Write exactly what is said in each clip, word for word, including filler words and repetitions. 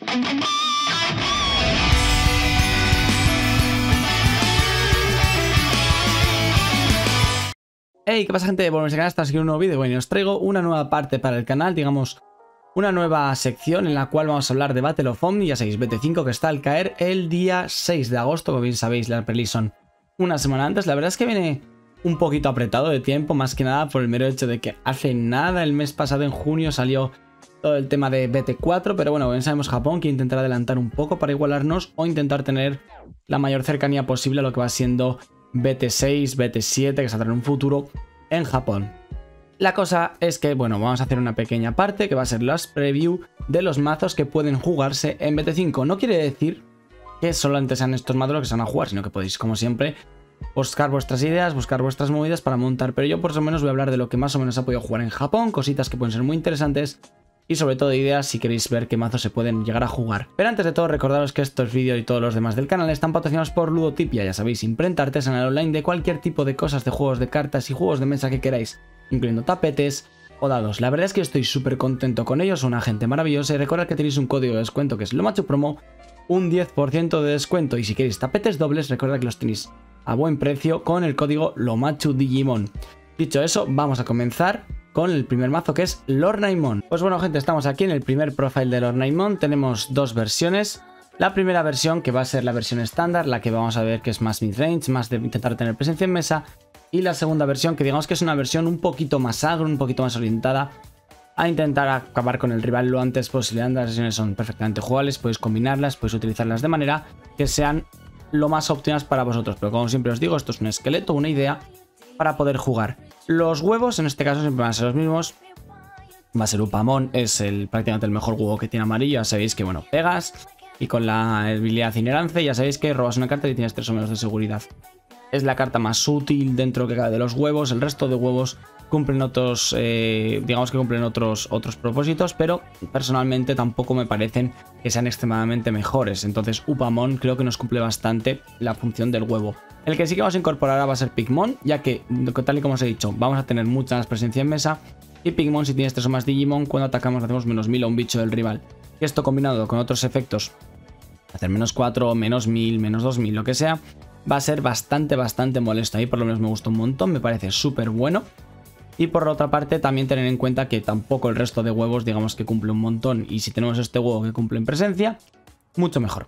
Hey, ¿qué pasa, gente? Volvemos a canal, hasta aquí un nuevo vídeo. Bueno, os traigo una nueva parte para el canal, digamos, una nueva sección en la cual vamos a hablar de Battle of Omni. Ya sabéis, B T cinco, que está al caer el día seis de agosto, como bien sabéis, la release son una semana antes. La verdad es que viene un poquito apretado de tiempo, más que nada por el mero hecho de que hace nada, el mes pasado en junio, salió todo el tema de B T cuatro, pero bueno, bien sabemos Japón que intentará adelantar un poco para igualarnos o intentar tener la mayor cercanía posible a lo que va siendo B T seis, B T siete, que saldrá en un futuro en Japón. La cosa es que, bueno, vamos a hacer una pequeña parte que va a ser las preview de los mazos que pueden jugarse en B T cinco. No quiere decir que solamente sean estos mazos los que se van a jugar, sino que podéis, como siempre, buscar vuestras ideas, buscar vuestras movidas para montar, pero yo por lo menos voy a hablar de lo que más o menos ha podido jugar en Japón, cositas que pueden ser muy interesantes y sobre todo ideas si queréis ver qué mazos se pueden llegar a jugar. Pero antes de todo, recordaros que estos vídeos y todos los demás del canal están patrocinados por Ludotipia, ya sabéis, imprenta artesanal online de cualquier tipo de cosas, de juegos de cartas y juegos de mesa que queráis, incluyendo tapetes o dados. La verdad es que estoy súper contento con ellos, son una gente maravillosa, y recordad que tenéis un código de descuento que es LOMACHUPROMO, un diez por ciento de descuento, y si queréis tapetes dobles, recordad que los tenéis a buen precio con el código LOMACHUDIGIMON. Dicho eso, vamos a comenzar con el primer mazo, que es Lornaimon. Pues bueno, gente, estamos aquí en el primer profile de Lornaimon. Tenemos dos versiones. La primera versión, que va a ser la versión estándar, la que vamos a ver que es más midrange, más de intentar tener presencia en mesa. Y la segunda versión, que digamos que es una versión un poquito más agro, un poquito más orientada a intentar acabar con el rival lo antes posible. Las versiones son perfectamente jugables, podéis combinarlas, podéis utilizarlas de manera que sean lo más óptimas para vosotros. Pero como siempre os digo, esto es un esqueleto, una idea para poder jugar. Los huevos en este caso siempre van a ser los mismos. Va a ser Upamon, es el, prácticamente el mejor huevo que tiene amarillo. Ya sabéis que, bueno, pegas y con la habilidad Inerrance ya sabéis que robas una carta y tienes tres o menos de seguridad. Es la carta más útil dentro que cabe de los huevos. El resto de huevos cumplen otros, eh, digamos que cumplen otros, otros propósitos, pero personalmente tampoco me parecen que sean extremadamente mejores. Entonces Upamon creo que nos cumple bastante la función del huevo. El que sí que vamos a incorporar ahora va a ser Pigmon, ya que, tal y como os he dicho, vamos a tener mucha más presencia en mesa. Y Pigmon, si tienes tres o más Digimon, cuando atacamos hacemos menos mil a un bicho del rival. Y esto combinado con otros efectos, hacer menos cuatro, menos mil, menos dos mil, lo que sea, va a ser bastante, bastante molesto. A mí por lo menos me gusta un montón, me parece súper bueno. Y por otra parte, también tener en cuenta que tampoco el resto de huevos, digamos que cumple un montón. Y si tenemos este huevo que cumple en presencia, mucho mejor.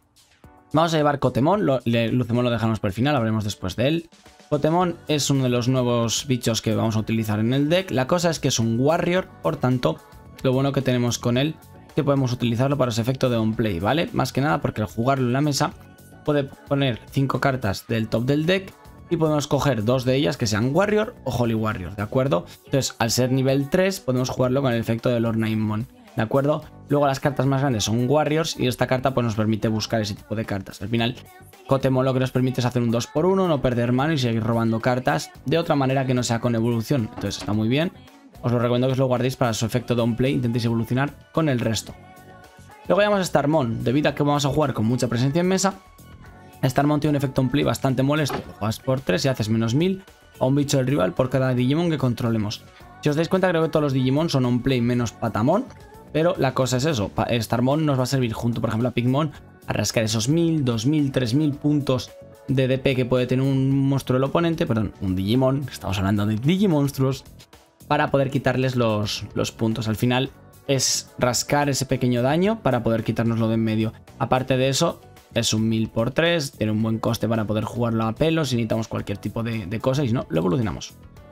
Vamos a llevar Kotemon, lo, le, Lucemon lo dejamos por el final, hablaremos después de él. Kotemon es uno de los nuevos bichos que vamos a utilizar en el deck. La cosa es que es un Warrior, por tanto, lo bueno que tenemos con él es que podemos utilizarlo para su efecto de on-play, ¿vale? Más que nada porque al jugarlo en la mesa puede poner cinco cartas del top del deck y podemos coger dos de ellas que sean Warrior o Holy Warrior, ¿de acuerdo? Entonces, al ser nivel tres, podemos jugarlo con el efecto de Lornaimon, ¿de acuerdo? Luego las cartas más grandes son Warriors y esta carta pues nos permite buscar ese tipo de cartas. Al final, Kotemon lo que nos permite es hacer un dos por uno, no perder mano y seguir robando cartas de otra manera que no sea con evolución. Entonces está muy bien. Os lo recomiendo que os lo guardéis para su efecto de on-play, intentéis evolucionar con el resto. Luego llamamos a Starmon, debido a que vamos a jugar con mucha presencia en mesa. Starmon tiene un efecto on-play bastante molesto. Lo juegas por tres y haces menos mil a un bicho del rival por cada Digimon que controlemos. Si os dais cuenta, creo que todos los Digimon son on-play menos Patamon. Pero la cosa es eso, Starmon nos va a servir junto, por ejemplo, a Pigmon a rascar esos mil, dos mil, tres mil puntos de D P que puede tener un monstruo del oponente, perdón, un Digimon, estamos hablando de Digimonstruos, para poder quitarles los, los puntos. Al final es rascar ese pequeño daño para poder quitárnoslo de en medio. Aparte de eso, es un mil por tres, tiene un buen coste para poder jugarlo a pelo si necesitamos cualquier tipo de, de cosa y si no, lo evolucionamos.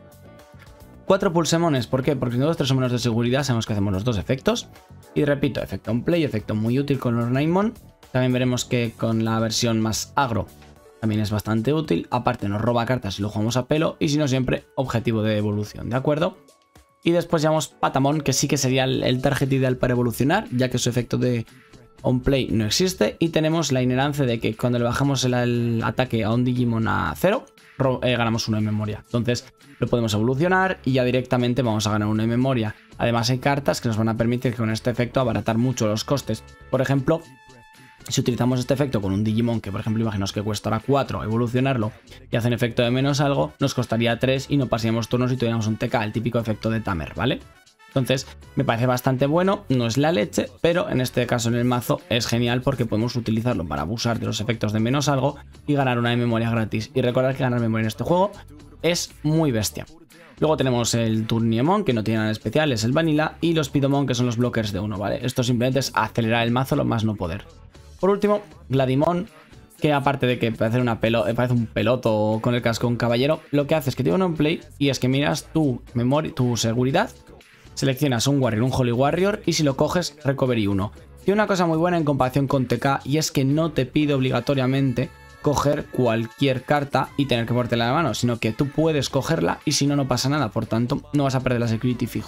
Cuatro Pulsemones, ¿por qué? Porque si no, tres o menos de seguridad sabemos que hacemos los dos efectos. Y repito, efecto on play, efecto muy útil con Lornaimon. También veremos que con la versión más agro también es bastante útil. Aparte nos roba cartas si lo jugamos a pelo y si no siempre objetivo de evolución, ¿de acuerdo? Y después llevamos Patamon, que sí que sería el, el target ideal para evolucionar, ya que su efecto de on play no existe. Y tenemos la Inerrance de que cuando le bajamos el, el ataque a un Digimon a cero, eh, ganamos uno de memoria. Entonces lo podemos evolucionar y ya directamente vamos a ganar uno de memoria. Además hay cartas que nos van a permitir con este efecto abaratar mucho los costes. Por ejemplo, si utilizamos este efecto con un Digimon que, por ejemplo, imaginaos que cuesta cuatro evolucionarlo y hacen efecto de menos algo, nos costaría tres y no pasaríamos turnos y tuviéramos un T K, el típico efecto de Tamer, ¿vale? Entonces me parece bastante bueno, no es la leche, pero en este caso en el mazo es genial porque podemos utilizarlo para abusar de los efectos de menos algo y ganar una de memoria gratis. Y recordar que ganar memoria en este juego es muy bestia. Luego tenemos el Turniemon, que no tiene nada especial, es el Vanilla, y los Pidomon, que son los blockers de uno, ¿vale? Esto simplemente es acelerar el mazo lo más no poder. Por último, Gladimon, que aparte de que parece, una pelo parece un peloto con el casco de un caballero, lo que hace es que tiene un play y es que miras tu memoria, tu seguridad, seleccionas un Warrior, un Holy Warrior, y si lo coges, Recovery uno. Tiene una cosa muy buena en comparación con T K, y es que no te pide obligatoriamente coger cualquier carta y tener que ponértela en la mano, sino que tú puedes cogerla y si no, no pasa nada, por tanto, no vas a perder la security fijo.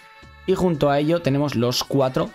Y junto a ello tenemos los cuatro,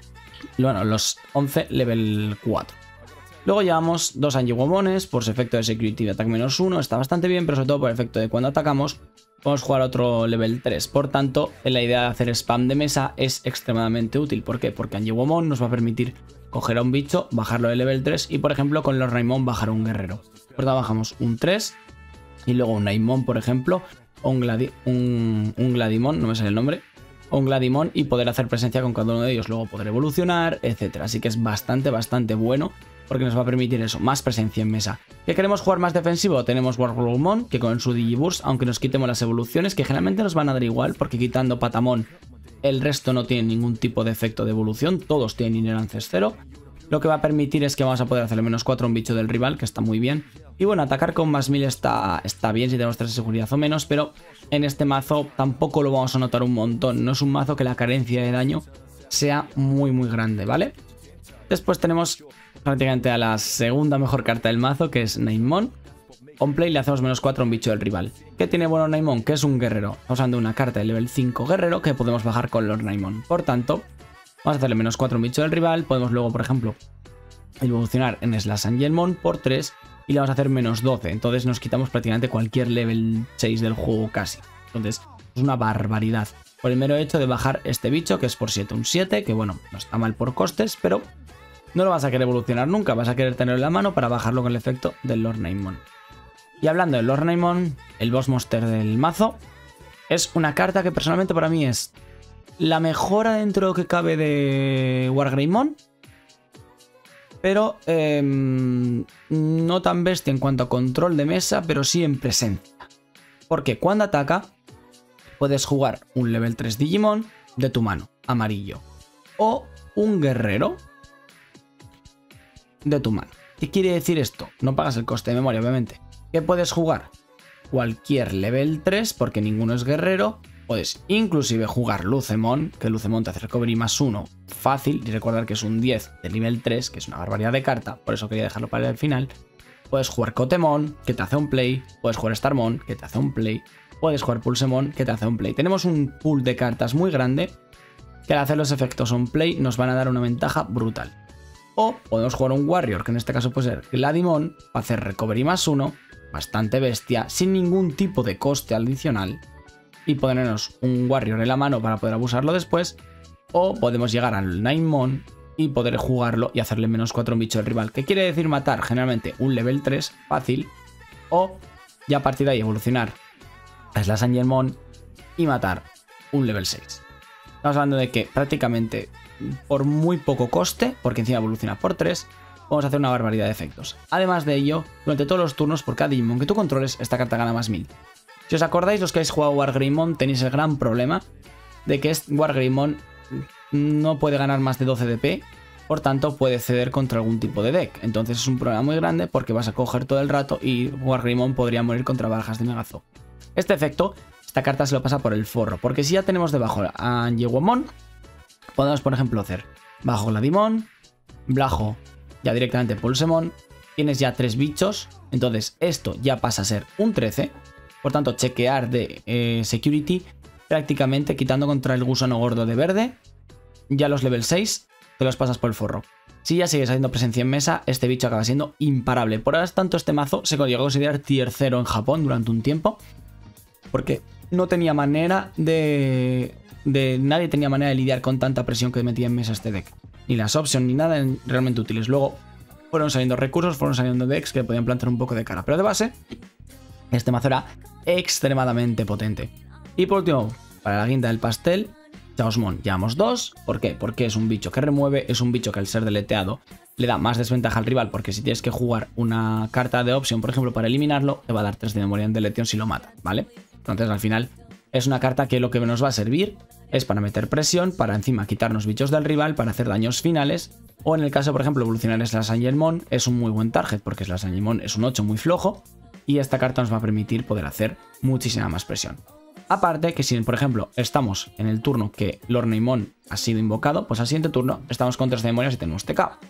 bueno, los once level cuatro. Luego llevamos dos Angewomones por su efecto de security de ataque menos uno, está bastante bien, pero sobre todo por el efecto de cuando atacamos, podemos jugar otro level tres. Por tanto, la idea de hacer spam de mesa es extremadamente útil. ¿Por qué? Porque Angewomon nos va a permitir coger a un bicho, bajarlo de level tres y, por ejemplo, con los Raimon bajar a un guerrero. Por tanto, bajamos un tres y luego un Naimon, por ejemplo, o un, Gladi un, un Gladimon, no me sale el nombre, o un Gladimon, y poder hacer presencia con cada uno de ellos, luego poder evolucionar, etcétera. Así que es bastante, bastante bueno porque nos va a permitir eso, más presencia en mesa. ¿Qué queremos jugar más defensivo? Tenemos Wargreymon, que con su Digiburst, aunque nos quitemos las evoluciones, que generalmente nos van a dar igual, porque quitando Patamon, el resto no tiene ningún tipo de efecto de evolución, todos tienen Inerrances cero. Lo que va a permitir es que vamos a poder hacerle menos cuatro a un bicho del rival, que está muy bien. Y bueno, atacar con más mil está, está bien si tenemos tres de seguridad o menos, pero en este mazo tampoco lo vamos a notar un montón. No es un mazo que la carencia de daño sea muy muy grande, ¿vale? Después tenemos prácticamente a la segunda mejor carta del mazo, que es Naimon. On play le hacemos menos cuatro a un bicho del rival. ¿Qué tiene bueno Naimon? Que es un guerrero. Estamos usando una carta de level cinco guerrero que podemos bajar con los Naimon. Por tanto, vamos a hacerle menos cuatro a un bicho del rival. Podemos luego, por ejemplo, evolucionar en Slash Angelmon por tres y le vamos a hacer menos doce. Entonces nos quitamos prácticamente cualquier level seis del juego casi. Entonces es una barbaridad. Por el mero hecho de bajar este bicho, que es por siete un siete, que bueno, no está mal por costes, pero no lo vas a querer evolucionar nunca. Vas a querer tenerlo en la mano para bajarlo con el efecto del Lord Naimon. Y hablando de Lord Naimon, el boss monster del mazo, es una carta que personalmente para mí es la mejora dentro de lo que cabe de Wargreymon, pero eh, no tan bestia en cuanto a control de mesa, pero sí en presencia. Porque cuando ataca, puedes jugar un level tres Digimon de tu mano, amarillo, o un guerrero de tu mano. ¿Qué quiere decir esto? No pagas el coste de memoria, obviamente. ¿Qué puedes jugar? Cualquier level tres, porque ninguno es guerrero. Puedes inclusive jugar Lucemon, que Lucemon te hace recovery más uno fácil, y recordar que es un diez de nivel tres, que es una barbaridad de carta, por eso quería dejarlo para el final. Puedes jugar Cotemon, que te hace un play. Puedes jugar Starmon, que te hace un play. Puedes jugar Pulsemon, que te hace un play. Tenemos un pool de cartas muy grande, que al hacer los efectos on play nos van a dar una ventaja brutal. O podemos jugar un Warrior, que en este caso puede ser Gladimon, para hacer recovery más uno, bastante bestia, sin ningún tipo de coste adicional, y ponernos un Warrior en la mano para poder abusarlo después. O podemos llegar al Naimon y poder jugarlo y hacerle menos cuatro a un bicho del rival, que quiere decir matar generalmente un level tres fácil, o ya a partir de ahí evolucionar a Slash Angelmon y matar un level seis. Estamos hablando de que prácticamente por muy poco coste, porque encima evoluciona por tres, vamos a hacer una barbaridad de efectos. Además de ello, durante todos los turnos, por cada Digimon que tú controles, esta carta gana más mil. Si os acordáis, los que habéis jugado Wargreymon, tenéis el gran problema de que este Wargreymon no puede ganar más de doce de P, por tanto puede ceder contra algún tipo de deck. Entonces es un problema muy grande porque vas a coger todo el rato y Wargreymon podría morir contra barajas de Megazo. Este efecto, esta carta se lo pasa por el forro, porque si ya tenemos debajo a Angewomon, podemos por ejemplo hacer bajo Gladimon, bajo ya directamente Pulsemon, tienes ya tres bichos, entonces esto ya pasa a ser un trece, por tanto chequear de eh, security prácticamente quitando contra el gusano gordo de verde, ya los level seis te los pasas por el forro. Si ya sigues haciendo presencia en mesa, este bicho acaba siendo imparable. Por ahora tanto este mazo se llegó a considerar tier cero en Japón durante un tiempo, porque no tenía manera de... de nadie tenía manera de lidiar con tanta presión que metía en mesa este deck. Ni las options ni nada realmente útiles. Luego fueron saliendo recursos, fueron saliendo decks que podían plantar un poco de cara. Pero de base, este mazo era extremadamente potente. Y por último, para la guinda del pastel, Chaosmon llevamos dos. ¿Por qué? Porque es un bicho que remueve, es un bicho que al ser deleteado le da más desventaja al rival, porque si tienes que jugar una carta de opción, por ejemplo, para eliminarlo, te va a dar tres de memoria en deleción si lo mata, ¿vale? Entonces al final es una carta que lo que nos va a servir es para meter presión, para encima quitarnos bichos del rival, para hacer daños finales, o en el caso, por ejemplo, evolucionar Slash Angelmon es un muy buen target, porque Slash Angelmon es un ocho muy flojo, y esta carta nos va a permitir poder hacer muchísima más presión. Aparte que si, por ejemplo, estamos en el turno que Lorneymon ha sido invocado, pues al siguiente turno estamos con tres de memoria y tenemos T K.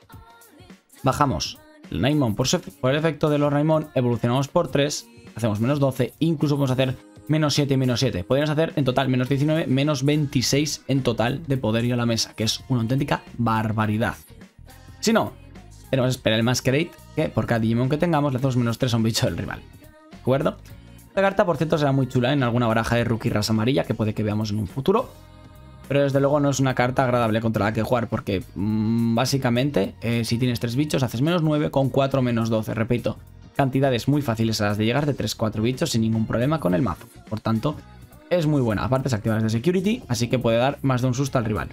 Bajamos el Neymon por, por el efecto de Lorneymon, evolucionamos por tres, hacemos menos doce, incluso podemos hacer menos siete y menos siete. Podríamos hacer en total menos diecinueve, menos veintiséis en total de poder ir a la mesa, que es una auténtica barbaridad. Si no, tenemos que esperar el Masquerade, que por cada Digimon que tengamos le hacemos menos tres a un bicho del rival. ¿De acuerdo? Esta carta, por cierto, será muy chula en alguna baraja de rookie raza amarilla que puede que veamos en un futuro. Pero desde luego no es una carta agradable contra la que jugar porque mmm, básicamente eh, si tienes tres bichos haces menos nueve con cuatro menos doce. Repito, cantidades muy fáciles a las de llegar de tres cuatro bichos sin ningún problema con el mazo. Por tanto, es muy buena. Aparte se activa desde Security, así que puede dar más de un susto al rival.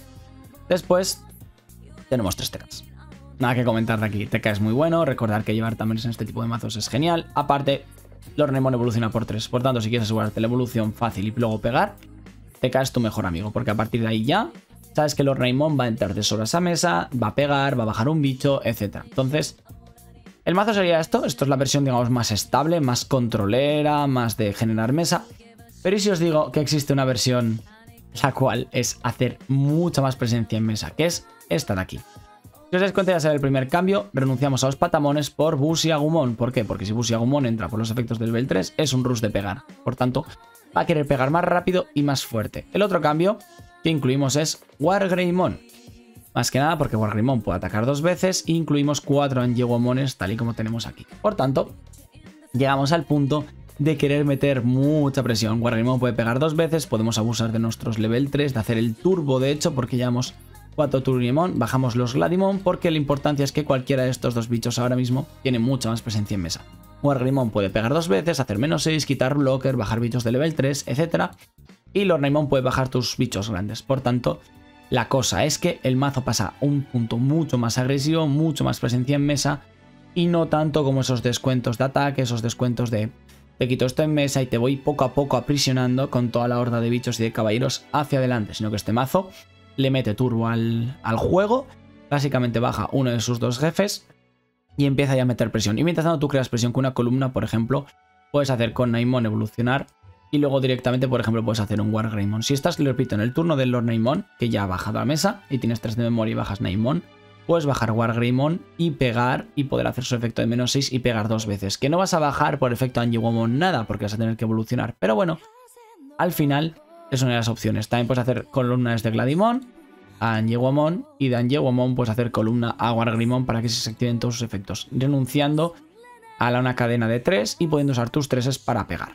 Después tenemos tres T Ks. Nada que comentar de aquí. T K es muy bueno. Recordar que llevar también en este tipo de mazos es genial. Aparte, Lorneymon evoluciona por tres. Por tanto, si quieres asegurarte la evolución fácil y luego pegar, T K es tu mejor amigo. Porque a partir de ahí ya sabes que Lorneymon va a entrar de sobras a mesa, va a pegar, va a bajar un bicho, etcétera. Entonces, el mazo sería esto. Esto es la versión, digamos, más estable, más controlera, más de generar mesa. Pero ¿y si os digo que existe una versión la cual es hacer mucha más presencia en mesa? Que es esta de aquí. Si os dais cuenta, ya será el primer cambio. Renunciamos a los patamones por Bushi Agumon. ¿Por qué? Porque si Bushi Agumon entra por los efectos del nivel tres, es un rush de pegar. Por tanto, va a querer pegar más rápido y más fuerte. El otro cambio que incluimos es Wargreymon. Más que nada porque Wargreymon puede atacar dos veces e incluimos cuatro Angewomones tal y como tenemos aquí. Por tanto, llegamos al punto de querer meter mucha presión. Wargreymon puede pegar dos veces, podemos abusar de nuestros level tres, de hacer el turbo de hecho, porque llevamos cuatro Turgimon, bajamos los Gladimon, porque la importancia es que cualquiera de estos dos bichos ahora mismo tiene mucha más presencia en mesa. Wargreymon puede pegar dos veces, hacer menos seis, quitar blocker, bajar bichos de level tres, etcétera. Y Lorneymon puede bajar tus bichos grandes. Por tanto, la cosa es que el mazo pasa a un punto mucho más agresivo, mucho más presencia en mesa, y no tanto como esos descuentos de ataque, esos descuentos de te quito esto en mesa y te voy poco a poco aprisionando con toda la horda de bichos y de caballeros hacia adelante, sino que este mazo le mete turbo al, al juego, básicamente baja uno de sus dos jefes y empieza ya a meter presión. Y mientras tanto tú creas presión con una columna, por ejemplo, puedes hacer con Neymon evolucionar y luego directamente, por ejemplo, puedes hacer un Wargreymon. Si estás, lo repito, en el turno del Lorneymon, que ya ha bajado a la mesa y tienes tres de memoria y bajas Neymon, puedes bajar Wargreymon y pegar y poder hacer su efecto de menos seis y pegar dos veces. Que no vas a bajar por efecto Angewomon nada porque vas a tener que evolucionar, pero bueno, al final es una de las opciones. También puedes hacer columnas de Gladimon a Angewomon y de Angewomon puedes hacer columna a Wargreymon para que se activen todos sus efectos, renunciando a la una cadena de tres y pudiendo usar tus treses para pegar.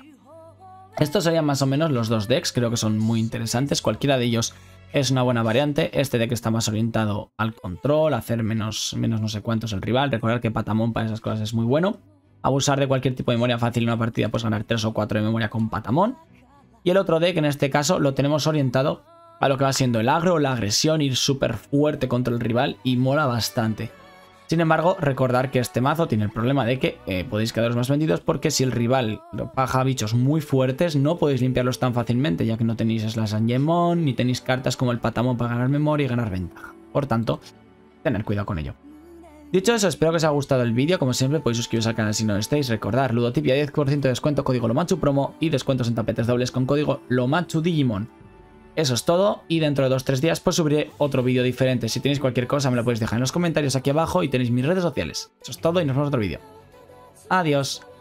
Estos serían más o menos los dos decks, creo que son muy interesantes, cualquiera de ellos es una buena variante. Este deck está más orientado al control, a hacer menos, menos no sé cuántos el rival, recordar que Patamon para esas cosas es muy bueno, abusar de cualquier tipo de memoria fácil en una partida, puedes ganar tres o cuatro de memoria con Patamon. Y el otro deck, en este caso, lo tenemos orientado a lo que va siendo el agro, la agresión, ir súper fuerte contra el rival y mola bastante. Sin embargo, recordar que este mazo tiene el problema de que eh, podéis quedaros más vendidos porque si el rival baja bichos muy fuertes, no podéis limpiarlos tan fácilmente, ya que no tenéis Slash Angemon ni tenéis cartas como el Patamon para ganar memoria y ganar ventaja. Por tanto, tener cuidado con ello. Dicho eso, espero que os haya gustado el vídeo. Como siempre, podéis suscribiros al canal si no lo estáis. Recordar, Ludotipia diez por ciento de descuento, código Lomachu Promo y descuentos en tapetes dobles con código Lomachu Digimon. Eso es todo y dentro de dos tres días pues subiré otro vídeo diferente. Si tenéis cualquier cosa me lo podéis dejar en los comentarios aquí abajo y tenéis mis redes sociales. Eso es todo y nos vemos en otro vídeo. Adiós.